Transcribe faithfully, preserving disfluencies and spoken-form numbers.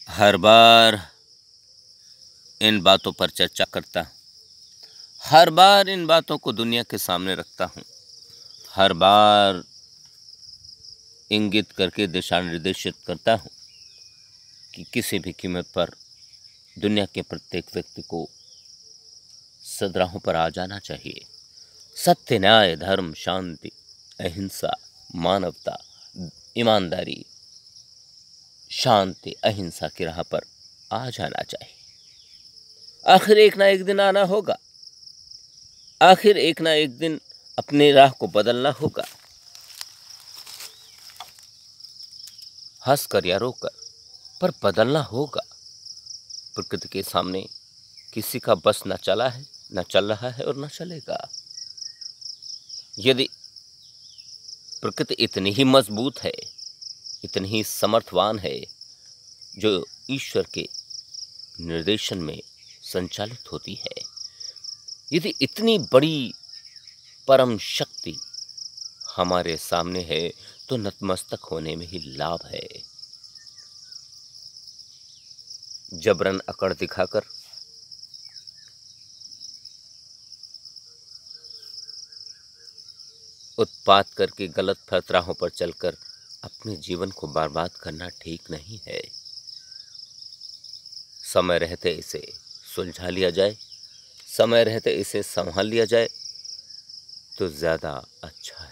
हर बार इन बातों पर चर्चा करता हूँ, हर बार इन बातों को दुनिया के सामने रखता हूँ, हर बार इंगित करके दिशा निर्देशित करता हूँ कि किसी भी कीमत पर दुनिया के प्रत्येक व्यक्ति को सद्राहों पर आ जाना चाहिए। सत्य, न्याय, धर्म, शांति, अहिंसा, मानवता, ईमानदारी, शांति, अहिंसा की राह पर आ जाना चाहिए। आखिर एक ना एक दिन आना होगा, आखिर एक ना एक दिन अपनी राह को बदलना होगा। हंसकर या रोकर, पर बदलना होगा। प्रकृति के सामने किसी का बस न चला है, न चल रहा है और न चलेगा। यदि प्रकृति इतनी ही मजबूत है, इतनी ही समर्थवान है, जो ईश्वर के निर्देशन में संचालित होती है, यदि इतनी बड़ी परम शक्ति हमारे सामने है, तो नतमस्तक होने में ही लाभ है। जबरन अकड़ दिखाकर उत्पात करके गलत फतराहों पर चलकर अपने जीवन को बर्बाद करना ठीक नहीं है। समय रहते इसे सुलझा लिया जाए, समय रहते इसे संभाल लिया जाए तो ज्यादा अच्छा